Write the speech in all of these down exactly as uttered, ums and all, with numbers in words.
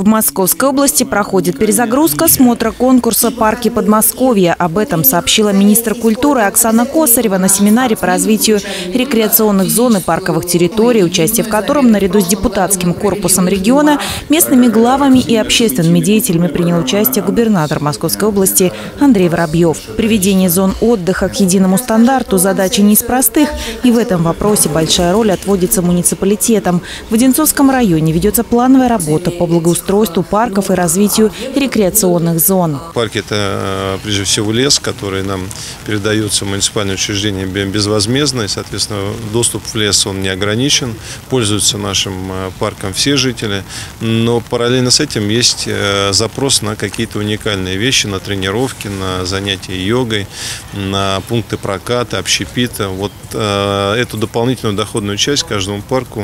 В Московской области проходит перезагрузка смотра конкурса «Парки Подмосковья». Об этом сообщила министр культуры Оксана Косарева на семинаре по развитию рекреационных зон и парковых территорий, участие в котором наряду с депутатским корпусом региона, местными главами и общественными деятелями принял участие губернатор Московской области Андрей Воробьев. Приведение зон отдыха к единому стандарту – задача не из простых, и в этом вопросе большая роль отводится муниципалитетам. В Одинцовском районе ведется плановая работа по благоустройству устройству парков и развитию рекреационных зон. Парки – это прежде всего лес, который нам передается муниципальным учреждениям безвозмездно, и, соответственно, доступ в лес он не ограничен, пользуются нашим парком все жители, но параллельно с этим есть запрос на какие-то уникальные вещи, на тренировки, на занятия йогой, на пункты проката, общепита. Вот эту дополнительную доходную часть каждому парку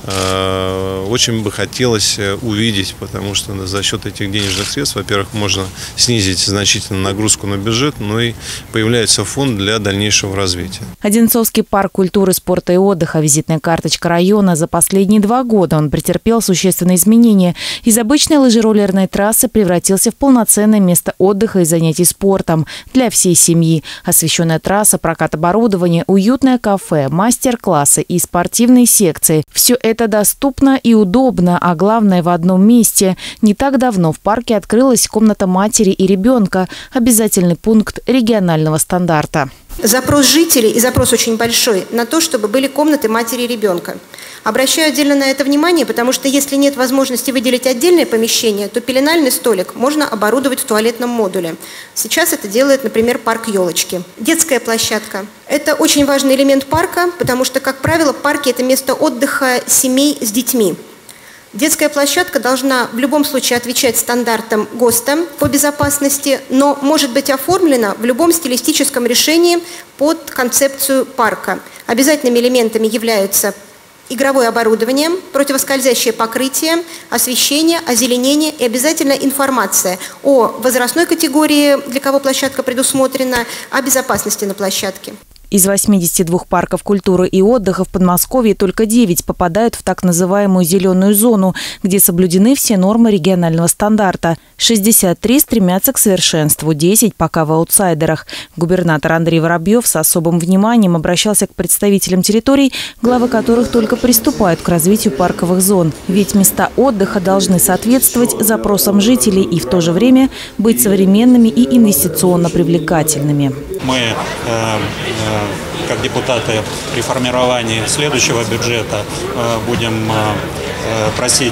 очень бы хотелось увидеть, потому что за счет этих денежных средств, во-первых, можно снизить значительно нагрузку на бюджет, но и появляется фонд для дальнейшего развития. Одинцовский парк культуры, спорта и отдыха – визитная карточка района. За последние два года он претерпел существенные изменения. Из обычной лыжероллерной трассы превратился в полноценное место отдыха и занятий спортом для всей семьи. Освещенная трасса, прокат оборудования, уютное кафе, мастер-классы и спортивные секции – все это доступно и удобно, а главное – в одном месте. Не так давно в парке открылась комната матери и ребенка – обязательный пункт регионального стандарта. Запрос жителей, и запрос очень большой, на то, чтобы были комнаты матери и ребенка. Обращаю отдельно на это внимание, потому что если нет возможности выделить отдельное помещение, то пеленальный столик можно оборудовать в туалетном модуле. Сейчас это делает, например, парк «Елочки». Детская площадка. Это очень важный элемент парка, потому что, как правило, парки – это место отдыха семей с детьми. Детская площадка должна в любом случае отвечать стандартам ГОСТа по безопасности, но может быть оформлена в любом стилистическом решении под концепцию парка. Обязательными элементами являются игровое оборудование, противоскользящее покрытие, освещение, озеленение и обязательно информация о возрастной категории, для кого площадка предусмотрена, о безопасности на площадке. Из восьмидесяти двух парков культуры и отдыха в Подмосковье только девять попадают в так называемую зеленую зону, где соблюдены все нормы регионального стандарта. шестьдесят три стремятся к совершенству, десять пока в аутсайдерах. Губернатор Андрей Воробьев с особым вниманием обращался к представителям территорий, главы которых только приступают к развитию парковых зон. Ведь места отдыха должны соответствовать запросам жителей и в то же время быть современными и инвестиционно привлекательными. Мы э, э, как депутаты при формировании следующего бюджета будем просить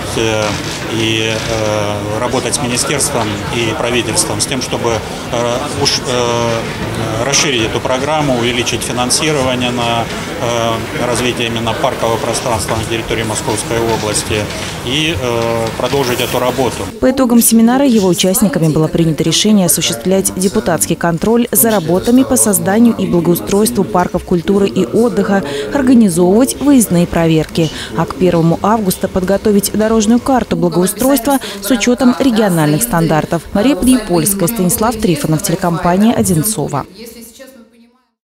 и работать с министерством и правительством с тем, чтобы уж расширить эту программу, увеличить финансирование на развитие именно паркового пространства на территории Московской области и продолжить эту работу. По итогам семинара его участниками было принято решение осуществлять депутатский контроль за работами по созданию и благоустройству парков культуры и отдыха, организовывать выездные проверки, а к первому августа подготовить дорожную карту благоустройства с учетом региональных стандартов. Мария Подъепольская, Станислав Трифонов, телекомпания «Одинцова».